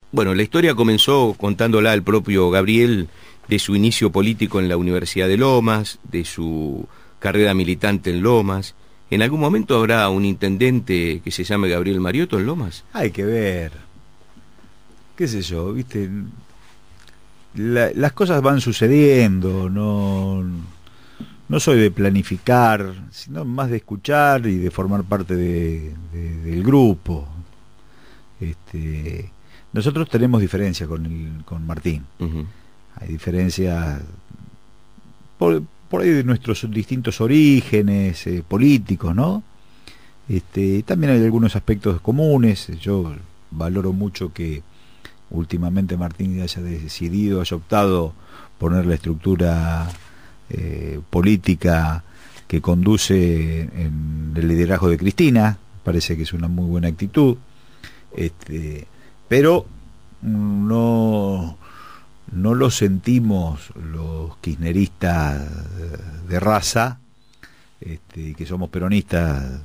Bueno, la historia comenzó contándola el propio Gabriel de su inicio político en la Universidad de Lomas, de su carrera militante en Lomas. ¿En algún momento habrá un intendente que se llame Gabriel Mariotto en Lomas? Hay que ver, qué sé yo, viste, las cosas van sucediendo, no soy de planificar, sino más de escuchar y de formar parte del grupo. Nosotros tenemos diferencias con Martín. Uh-huh. Hay diferencias por ahí de nuestros distintos orígenes políticos, ¿no? También hay algunos aspectos comunes. Yo valoro mucho que últimamente Martín haya decidido, haya optado poner la estructura política que conduce en el liderazgo de Cristina. Parece que es una muy buena actitud, pero no lo sentimos los kirchneristas de raza, que somos peronistas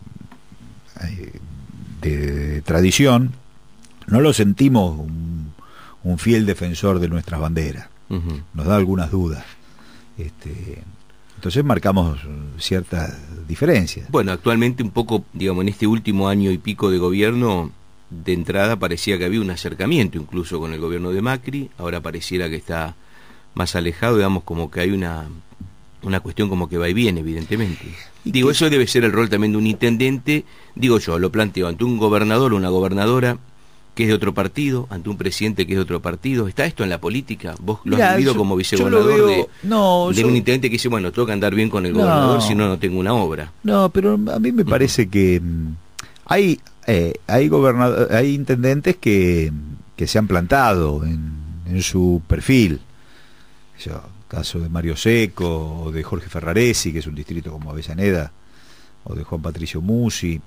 de tradición, no lo sentimos un fiel defensor de nuestras banderas. Uh-huh. Nos da algunas dudas. Entonces marcamos ciertas diferencias. Bueno, actualmente un poco, digamos, en este último año y pico de gobierno, de entrada parecía que había un acercamiento incluso con el gobierno de Macri, ahora pareciera que está más alejado, digamos, como que hay una cuestión como que va y viene, evidentemente. Digo, eso debe ser el rol también de un intendente, digo yo, lo planteo ante un gobernador o una gobernadora que es de otro partido, ante un presidente que es de otro partido. ¿Está esto en la política? ¿Vos lo has vivido como vicegobernador de un intendente que dice, bueno, tengo que andar bien con el gobernador, si no, no tengo una obra? No, pero a mí me parece que hay intendentes que se han plantado en su perfil. Caso de Mario Seco, o de Jorge Ferraresi, que es un distrito como Avellaneda, o de Juan Patricio Musi.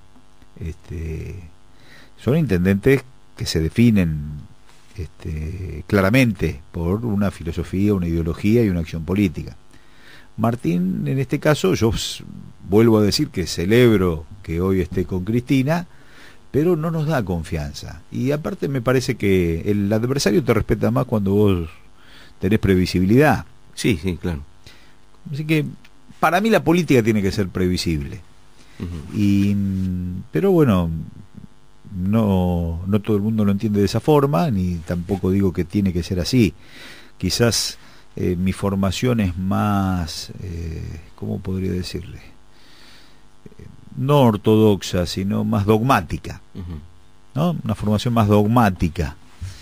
Son intendentes que se definen claramente por una filosofía, una ideología y una acción política. Martín, en este caso, yo vuelvo a decir que celebro que hoy esté con Cristina, pero no nos da confianza. Y aparte me parece que el adversario te respeta más cuando vos tenés previsibilidad. Sí, sí, claro. Así que para mí la política tiene que ser previsible. Uh-huh. Pero bueno, no todo el mundo lo entiende de esa forma, ni tampoco digo que tiene que ser así. Quizás mi formación es más, ¿cómo podría decirle? No ortodoxa, sino más dogmática. Uh-huh. ¿No? Una formación más dogmática.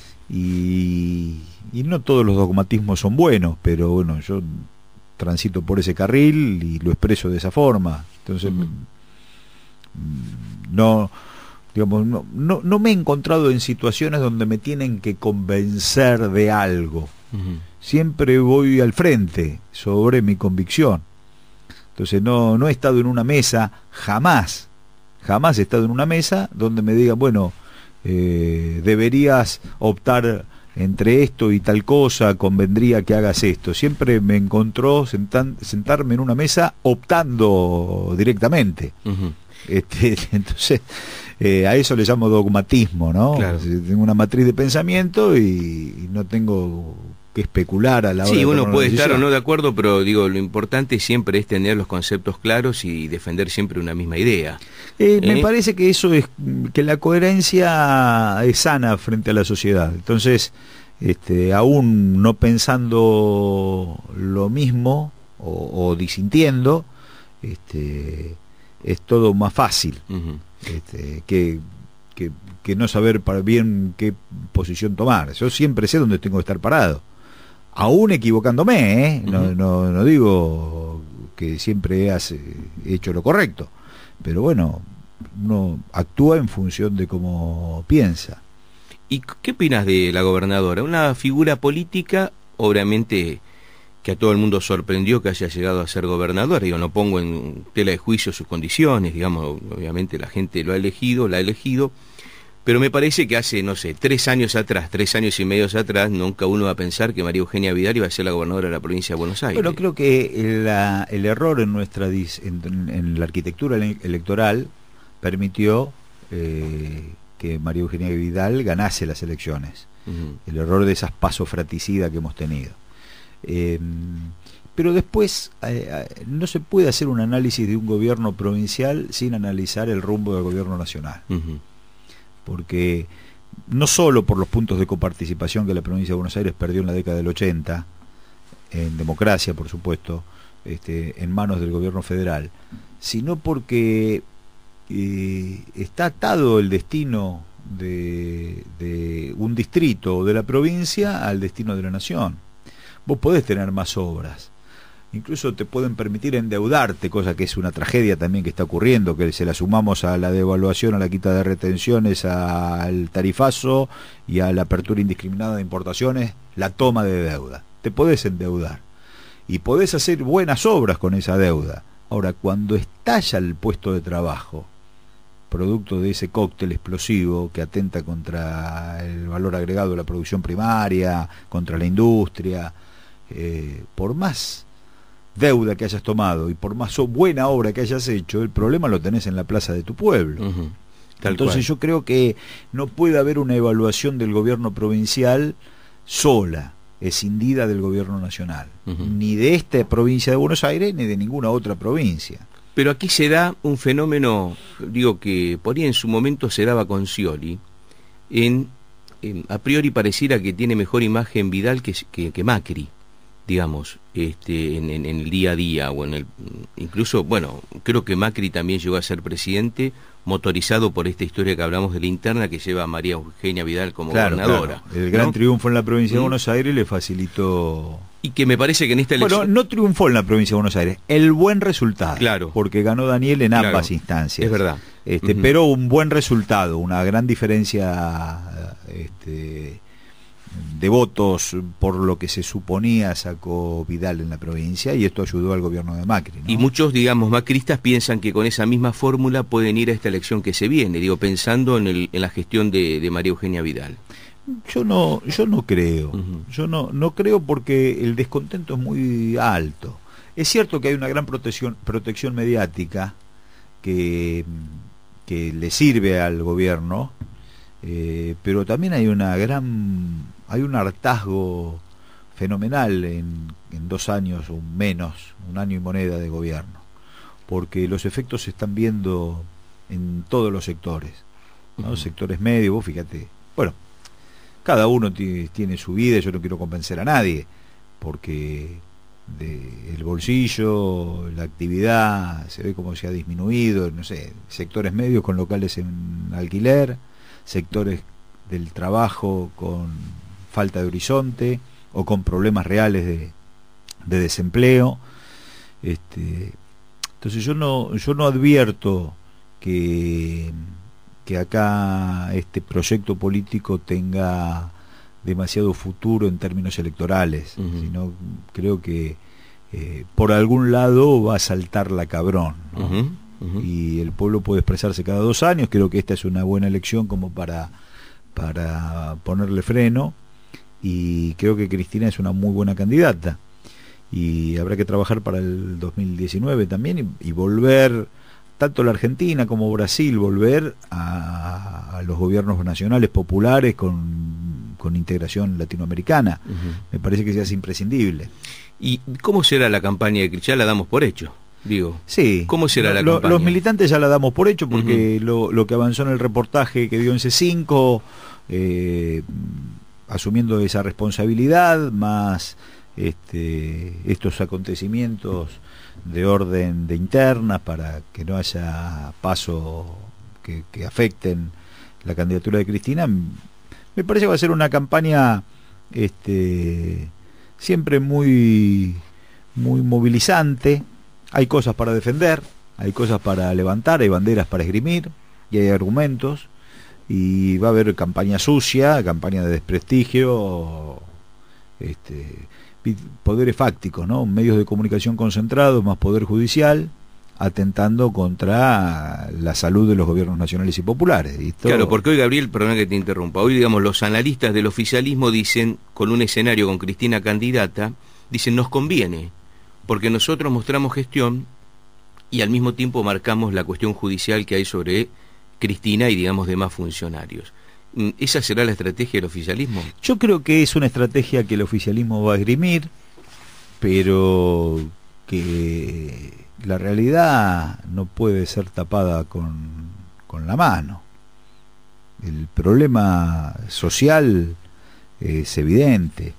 Y no todos los dogmatismos son buenos, pero bueno, yo transito por ese carril y lo expreso de esa forma. Entonces, uh-huh, no me he encontrado en situaciones donde me tienen que convencer de algo. Uh-huh. Siempre voy al frente sobre mi convicción. Entonces no he estado en una mesa, jamás he estado en una mesa donde me digan, bueno, deberías optar entre esto y tal cosa, convendría que hagas esto. Siempre me encontró sentarme en una mesa optando directamente. Uh-huh. Entonces, a eso le llamo dogmatismo, ¿no? Claro. Tengo una matriz de pensamiento y no tengo que especular a la hora de tomar una decisión. Sí, uno puede estar o no de acuerdo, pero digo, lo importante siempre es tener los conceptos claros y defender siempre una misma idea. Me parece que eso es, que la coherencia es sana frente a la sociedad. Entonces, aún no pensando lo mismo o disintiendo, es todo más fácil. Uh-huh. Que no saber para bien qué posición tomar. Yo siempre sé dónde tengo que estar parado, aún equivocándome, uh-huh. No digo que siempre has hecho lo correcto, pero bueno, uno actúa en función de cómo piensa. ¿Y qué opinas de la gobernadora? Una figura política, obviamente, que a todo el mundo sorprendió que haya llegado a ser gobernadora. Yo no pongo en tela de juicio sus condiciones, digamos, obviamente la gente la ha elegido, pero me parece que hace, no sé, 3 años y medio atrás, nunca uno va a pensar que María Eugenia Vidal iba a ser la gobernadora de la provincia de Buenos Aires. Pero creo que el error en en la arquitectura electoral permitió que María Eugenia Vidal ganase las elecciones. El error de esas pasos fratricidas que hemos tenido. Pero después no se puede hacer un análisis de un gobierno provincial sin analizar el rumbo del gobierno nacional. Porque no solo por los puntos de coparticipación que la provincia de Buenos Aires perdió en la década del 80, en democracia, por supuesto, en manos del gobierno federal, sino porque está atado el destino de un distrito o de la provincia al destino de la nación. Vos podés tener más obras, incluso te pueden permitir endeudarte, cosa que es una tragedia también que está ocurriendo, que se la sumamos a la devaluación, a la quita de retenciones, al tarifazo y a la apertura indiscriminada de importaciones, la toma de deuda. Te podés endeudar y podés hacer buenas obras con esa deuda. Ahora, cuando estalla el puesto de trabajo, producto de ese cóctel explosivo que atenta contra el valor agregado de la producción primaria, contra la industria, por más deuda que hayas tomado y por más buena obra que hayas hecho, el problema lo tenés en la plaza de tu pueblo. Entonces yo creo que no puede haber una evaluación del gobierno provincial sola, escindida del gobierno nacional, ni de esta provincia de Buenos Aires ni de ninguna otra provincia. Pero aquí se da un fenómeno, digo, que por ahí en su momento se daba con Scioli. A priori pareciera que tiene mejor imagen Vidal que Macri, digamos, en el día a día, o incluso, bueno, creo que Macri también llegó a ser presidente, motorizado por esta historia que hablamos de la interna que lleva a María Eugenia Vidal como gobernadora. Claro. El gran triunfo en la provincia de Buenos Aires le facilitó... Y que me parece que en esta elección... Bueno, no triunfó en la provincia de Buenos Aires, el buen resultado. Claro. Porque ganó Daniel en ambas instancias. Es verdad. Pero un buen resultado, una gran diferencia de votos por lo que se suponía sacó Vidal en la provincia, y esto ayudó al gobierno de Macri, ¿no? Y muchos, digamos, macristas piensan que con esa misma fórmula pueden ir a esta elección que se viene, digo, pensando en la gestión de María Eugenia Vidal. Yo no creo. Yo no creo, porque el descontento es muy alto. Es cierto que hay una gran protección mediática que le sirve al gobierno, pero también hay un hartazgo fenomenal en 2 años o menos, 1 año y moneda de gobierno, porque los efectos se están viendo en todos los sectores, ¿no? Sectores medios, vos fíjate, bueno, cada uno tiene su vida, yo no quiero convencer a nadie, porque el bolsillo, la actividad, se ve como se ha disminuido, no sé, sectores medios con locales en alquiler, sectores del trabajo con falta de horizonte o con problemas reales de desempleo. Entonces yo no advierto que acá este proyecto político tenga demasiado futuro en términos electorales, sino creo que por algún lado va a saltar la cabrón, ¿no? Y el pueblo puede expresarse cada 2 años. Creo que esta es una buena elección como para ponerle freno, y creo que Cristina es una muy buena candidata, y habrá que trabajar para el 2019 también y volver, tanto la Argentina como Brasil, volver a los gobiernos nacionales populares con integración latinoamericana. Me parece que es imprescindible. ¿Y cómo será la campaña de Cristina? Ya la damos por hecho, digo. Sí. ¿Cómo será la campaña? Los militantes ya la damos por hecho, porque lo que avanzó en el reportaje que dio en C5, asumiendo esa responsabilidad, más estos acontecimientos de orden de internas para que no haya paso que afecten la candidatura de Cristina, me parece que va a ser una campaña siempre muy movilizante. Hay cosas para defender, hay cosas para levantar, hay banderas para esgrimir y hay argumentos, y va a haber campaña sucia, campaña de desprestigio, poderes fácticos, ¿no? Medios de comunicación concentrados más poder judicial, atentando contra la salud de los gobiernos nacionales y populares. Claro, porque hoy, Gabriel, perdona que te interrumpa, hoy, digamos, los analistas del oficialismo dicen, con un escenario con Cristina candidata, dicen, nos conviene, porque nosotros mostramos gestión y al mismo tiempo marcamos la cuestión judicial que hay sobre Cristina y, digamos, demás funcionarios. ¿Esa será la estrategia del oficialismo? Yo creo que es una estrategia que el oficialismo va a esgrimir, pero que la realidad no puede ser tapada con la mano. El problema social es evidente,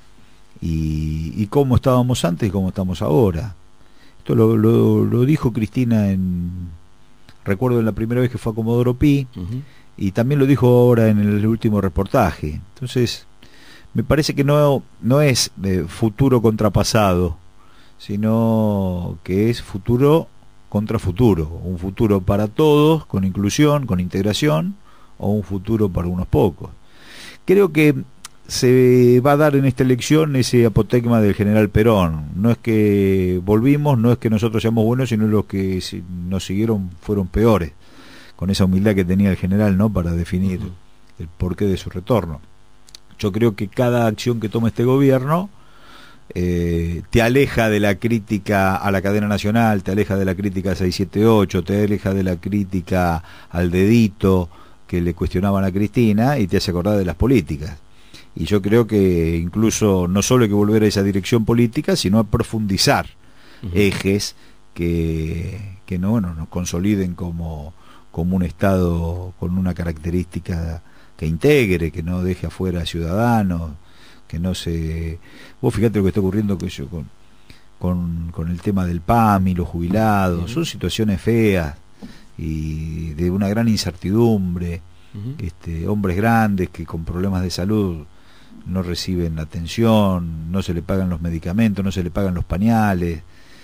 y cómo estábamos antes y cómo estamos ahora. Esto lo dijo Cristina recuerdo en la primera vez que fue a Comodoro Pi, y también lo dijo ahora en el último reportaje. Entonces, me parece que no es futuro contra pasado, sino que es futuro contra futuro, un futuro para todos, con inclusión, con integración, o un futuro para unos pocos. Creo que se va a dar en esta elección ese apotegma del general Perón. No es que volvimos, no es que nosotros seamos buenos, sino los que nos siguieron fueron peores, con esa humildad que tenía el general, ¿no?, para definir el porqué de su retorno. Yo creo que cada acción que toma este gobierno te aleja de la crítica a la cadena nacional, te aleja de la crítica a 678, te aleja de la crítica al dedito que le cuestionaban a Cristina, y te hace acordar de las políticas. Y yo creo que incluso no solo hay que volver a esa dirección política, sino a profundizar ejes que no, bueno, nos consoliden como un Estado con una característica que integre, que no deje afuera a ciudadanos, que no se... Vos fíjate lo que está ocurriendo con el tema del PAM y los jubilados. Son situaciones feas y de una gran incertidumbre. Hombres grandes que con problemas de salud no reciben atención, no se le pagan los medicamentos, no se le pagan los pañales,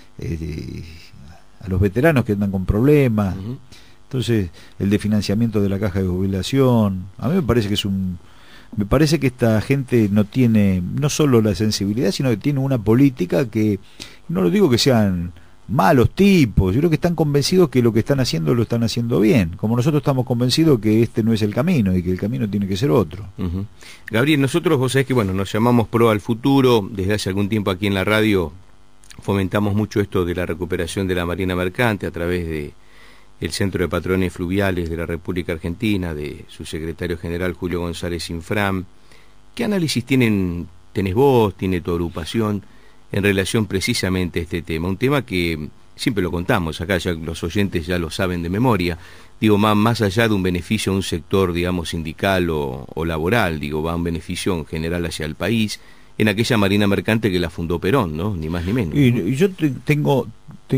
a los veteranos que andan con problemas. Entonces, el desfinanciamiento de la caja de jubilación, a mí me parece que me parece que esta gente no tiene no solo la sensibilidad, sino que tiene una política que, no lo digo que sean malos tipos, yo creo que están convencidos que lo que están haciendo lo están haciendo bien, como nosotros estamos convencidos que este no es el camino y que el camino tiene que ser otro. Gabriel, nosotros, vos sabés que nos llamamos Pro al Futuro, desde hace algún tiempo aquí en la radio fomentamos mucho esto de la recuperación de la Marina Mercante a través de el Centro de Patrones Fluviales de la República Argentina, de su secretario general Julio González Infram. ¿Qué análisis tenés vos, tiene tu agrupación en relación precisamente a este tema? Un tema que siempre lo contamos, acá ya los oyentes ya lo saben de memoria, digo, más allá de un beneficio a un sector, digamos, sindical o laboral, digo, va un beneficio en general hacia el país, en aquella Marina Mercante que la fundó Perón, ¿no? Ni más ni menos. Y yo tengo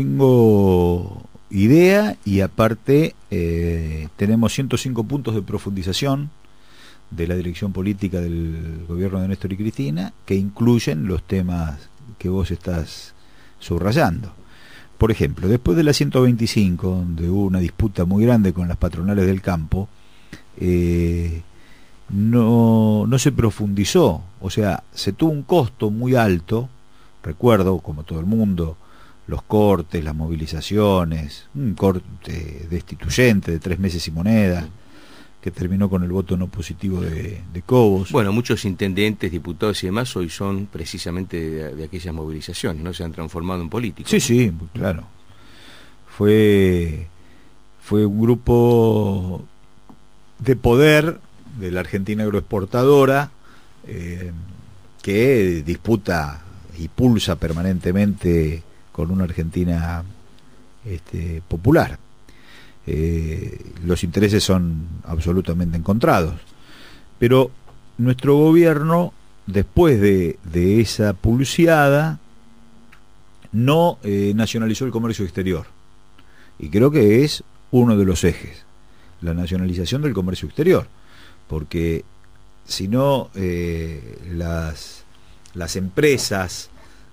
idea, y aparte tenemos 105 puntos de profundización de la dirección política del gobierno de Néstor y Cristina, que incluyen los temas que vos estás subrayando. Por ejemplo, después de la 125, donde hubo una disputa muy grande con las patronales del campo, no se profundizó, o sea, se tuvo un costo muy alto. Recuerdo, como todo el mundo, los cortes, las movilizaciones, un corte destituyente de 3 meses y moneda, que terminó con el voto no positivo de Cobos. Bueno, muchos intendentes, diputados y demás hoy son precisamente de aquellas movilizaciones, ¿no? Se han transformado en políticos. Sí, ¿no? Sí, claro. Fue un grupo de poder de la Argentina agroexportadora que disputa y pulsa permanentemente con una Argentina popular. Los intereses son absolutamente encontrados, pero nuestro gobierno, después de esa pulseada, no nacionalizó el comercio exterior, y creo que es uno de los ejes, la nacionalización del comercio exterior, porque si no, las empresas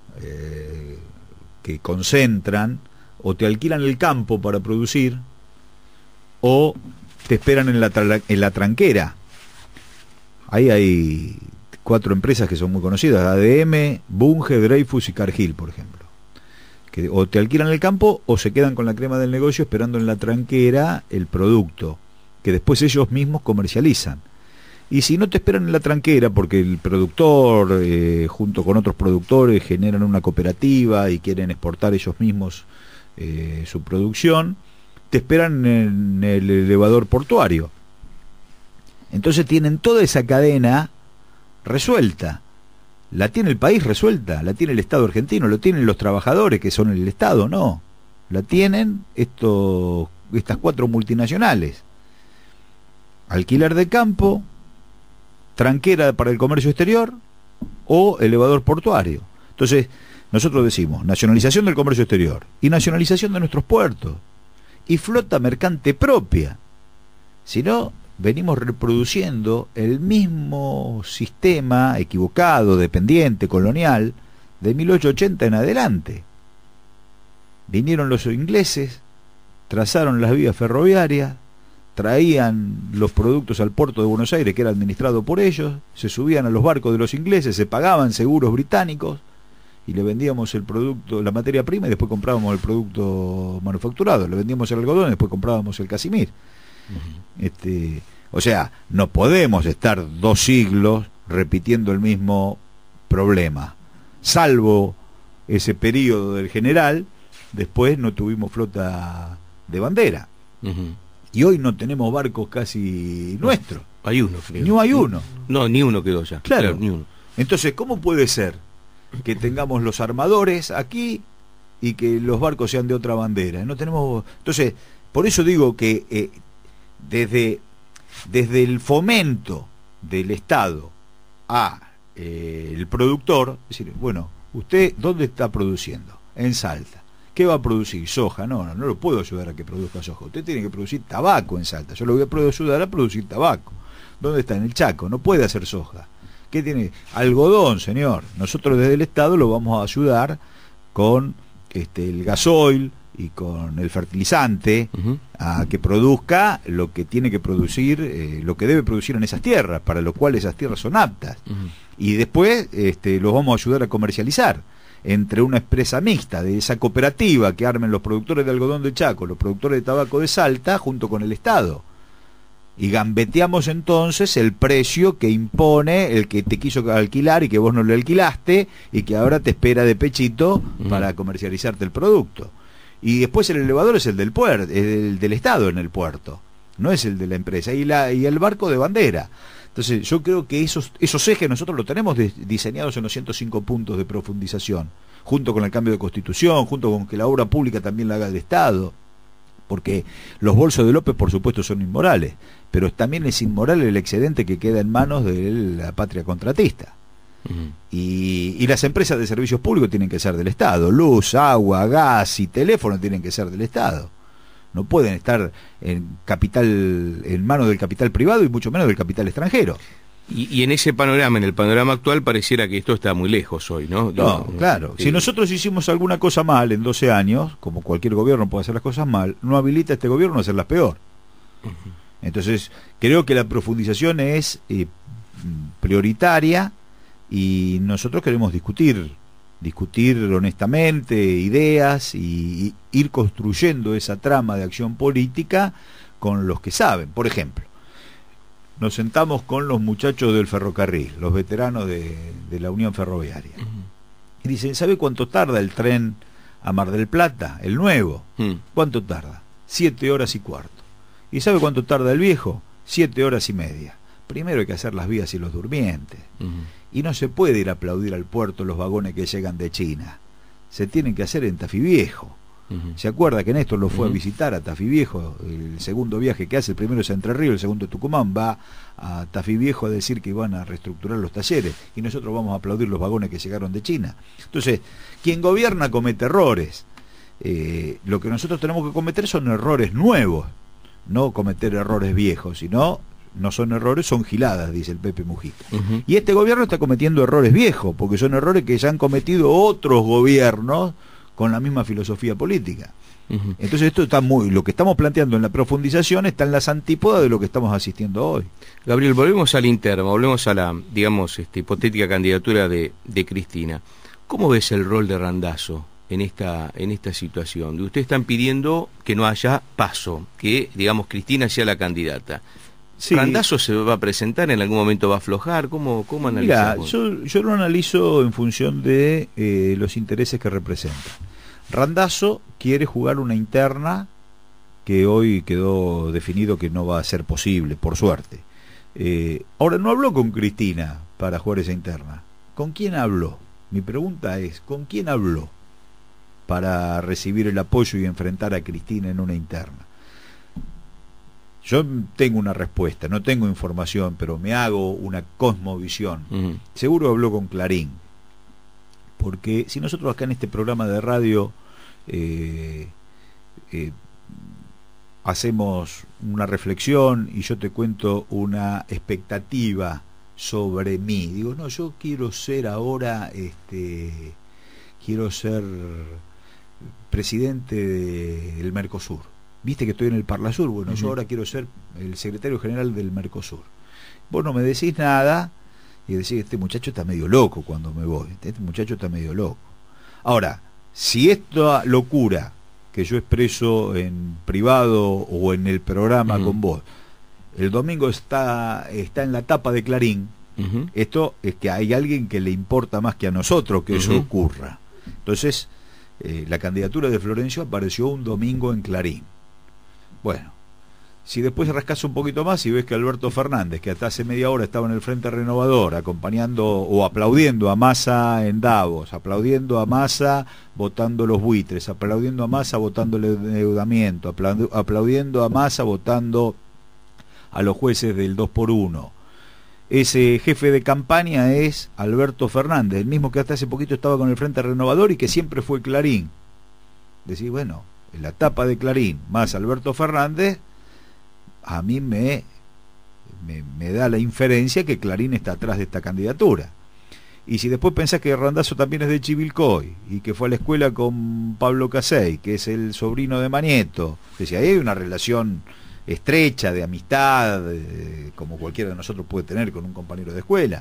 que concentran o te alquilan el campo para producir o te esperan en la tranquera. Ahí hay 4 empresas que son muy conocidas: ADM, Bunge, Dreyfus y Cargill, por ejemplo, que o te alquilan el campo o se quedan con la crema del negocio esperando en la tranquera el producto que después ellos mismos comercializan. Y si no te esperan en la tranquera, porque el productor junto con otros productores generan una cooperativa y quieren exportar ellos mismos su producción, te esperan en el elevador portuario. Entonces tienen toda esa cadena resuelta. La tiene el país resuelta, la tiene el Estado argentino, lo tienen los trabajadores que son el Estado, no. La tienen estas 4 multinacionales. Alquiler de campo, tranquera para el comercio exterior o elevador portuario. Entonces, nosotros decimos nacionalización del comercio exterior y nacionalización de nuestros puertos y flota mercante propia. Si no, venimos reproduciendo el mismo sistema equivocado, dependiente, colonial, de 1880 en adelante. Vinieron los ingleses, trazaron las vías ferroviarias, traían los productos al puerto de Buenos Aires, que era administrado por ellos, se subían a los barcos de los ingleses, se pagaban seguros británicos, y le vendíamos el producto, la materia prima, y después comprábamos el producto manufacturado, le vendíamos el algodón y después comprábamos el casimir. O sea, no podemos estar 2 siglos repitiendo el mismo problema. Salvo ese periodo del general, después no tuvimos flota de bandera. Y hoy no tenemos barcos casi nuestros. Hay uno, creo. No hay uno. No, ni uno quedó ya. Claro, ni uno. Entonces, ¿cómo puede ser que tengamos los armadores aquí y que los barcos sean de otra bandera? No tenemos. Entonces, por eso digo que desde el fomento del Estado a el productor, es decir, bueno, ¿usted dónde está produciendo? En Salta. ¿Qué va a producir? Soja. No lo puedo ayudar a que produzca soja. Usted tiene que producir tabaco en Salta. Yo lo voy a ayudar a producir tabaco. ¿Dónde está? En el Chaco. No puede hacer soja. ¿Qué tiene? Algodón, señor. Nosotros desde el Estado lo vamos a ayudar con el gasoil y con el fertilizante a que produzca lo que tiene que producir, lo que debe producir en esas tierras, para lo cual esas tierras son aptas. Y después los vamos a ayudar a comercializar entre una empresa mixta de esa cooperativa que armen los productores de algodón de Chaco, los productores de tabaco de Salta, junto con el Estado. Y gambeteamos entonces el precio que impone el que te quiso alquilar y que vos no le alquilaste y que ahora te espera de pechito para comercializarte el producto. Y después el elevador es el del puerto, el del Estado en el puerto, no es el de la empresa, y el barco de bandera. Entonces yo creo que esos ejes nosotros los tenemos diseñados en los 105 puntos de profundización, junto con el cambio de constitución, junto con que la obra pública también la haga el Estado, porque los bolsos de López por supuesto son inmorales, pero también es inmoral el excedente que queda en manos de la patria contratista. Y las empresas de servicios públicos tienen que ser del Estado, luz, agua, gas y teléfono tienen que ser del Estado. No pueden estar en manos del capital privado y mucho menos del capital extranjero. Y en ese panorama, en el panorama actual, pareciera que esto está muy lejos hoy, ¿no? No, claro. Si nosotros hicimos alguna cosa mal en 12 años, como cualquier gobierno puede hacer las cosas mal, no habilita a este gobierno a hacerlas peor. Entonces, creo que la profundización es prioritaria y nosotros queremos discutir honestamente ideas y ir construyendo esa trama de acción política con los que saben. Por ejemplo, nos sentamos con los muchachos del ferrocarril, los veteranos de la Unión Ferroviaria, y dicen, ¿sabe cuánto tarda el tren a Mar del Plata, el nuevo? ¿Cuánto tarda? 7 horas y cuarto. ¿Y sabe cuánto tarda el viejo? 7 horas y media. Primero hay que hacer las vías y los durmientes. Y no se puede ir a aplaudir al puerto los vagones que llegan de China. Se tienen que hacer en Tafí Viejo. ¿Se acuerda que Néstor lo fue a visitar a Tafí Viejo? El segundo viaje que hace, el primero es a Entre Ríos, el segundo es Tucumán, va a Tafí Viejo a decir que van a reestructurar los talleres y nosotros vamos a aplaudir los vagones que llegaron de China. Entonces, quien gobierna comete errores. Lo que nosotros tenemos que cometer son errores nuevos, no cometer errores viejos, sino no son errores, son giladas, dice el Pepe Mujica. Y este gobierno está cometiendo errores viejos, porque son errores que ya han cometido otros gobiernos con la misma filosofía política. Entonces esto está lo que estamos planteando en la profundización está en las antípodas de lo que estamos asistiendo hoy. Gabriel, volvemos al interno, volvemos a la, digamos, hipotética candidatura de Cristina. ¿Cómo ves el rol de Randazzo en esta situación? Ustedes están pidiendo que no haya paso, que, digamos, Cristina sea la candidata. Sí. ¿Randazzo se va a presentar? ¿En algún momento va a aflojar? ¿Cómo analizamos? Mira, yo lo analizo en función de los intereses que representa. Randazzo quiere jugar una interna que hoy quedó definido que no va a ser posible, por suerte. Ahora, no habló con Cristina para jugar esa interna. ¿Con quién habló? Mi pregunta es, ¿con quién habló para recibir el apoyo y enfrentar a Cristina en una interna? Yo tengo una respuesta, no tengo información, pero me hago una cosmovisión. Seguro habló con Clarín, porque si nosotros acá en este programa de radio hacemos una reflexión y yo te cuento una expectativa sobre mí, digo, no, yo quiero ser ahora, quiero ser presidente del Mercosur. Viste que estoy en el Parlasur, bueno, yo ahora quiero ser el secretario general del Mercosur. Vos no me decís nada y decís, este muchacho está medio loco cuando me voy, este muchacho está medio loco. Ahora, si esta locura que yo expreso en privado o en el programa con vos, el domingo está en la tapa de Clarín, esto es que hay alguien que le importa más que a nosotros que eso ocurra. Entonces, la candidatura de Florencio apareció un domingo en Clarín. Bueno, si después rascas un poquito más y ves que Alberto Fernández, que hasta hace media hora estaba en el Frente Renovador, acompañando o aplaudiendo a Massa en Davos, aplaudiendo a Massa votando los buitres, aplaudiendo a Massa votando el endeudamiento, aplaudiendo a Massa votando a los jueces del 2x1. Ese jefe de campaña es Alberto Fernández, el mismo que hasta hace poquito estaba con el Frente Renovador y que siempre fue Clarín. Decís, bueno, en la tapa de Clarín más Alberto Fernández, a mí me da la inferencia que Clarín está atrás de esta candidatura. Y si después pensás que Randazzo también es de Chivilcoy y que fue a la escuela con Pablo Casey, que es el sobrino de Manieto, es decir, ahí hay una relación estrecha de amistad, como cualquiera de nosotros puede tener con un compañero de escuela.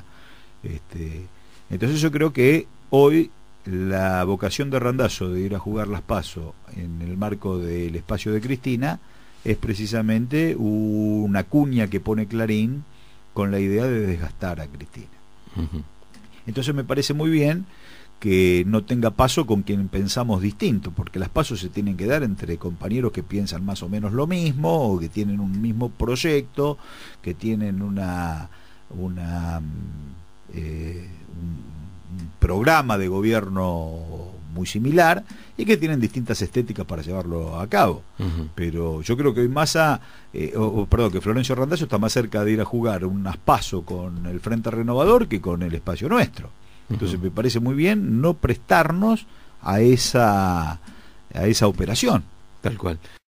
Entonces yo creo que hoy la vocación de Randazzo de ir a jugar las PASO en el marco del espacio de Cristina es precisamente una cuña que pone Clarín con la idea de desgastar a Cristina. Entonces me parece muy bien que no tenga paso con quien pensamos distinto, porque las pasos se tienen que dar entre compañeros que piensan más o menos lo mismo, o que tienen un mismo proyecto, que tienen un programa de gobierno muy similar y que tienen distintas estéticas para llevarlo a cabo. Pero yo creo que hoy Massa, que Florencio Randazzo está más cerca de ir a jugar unas PASO con el Frente Renovador que con el espacio nuestro. Entonces me parece muy bien no prestarnos a esa operación. Tal cual.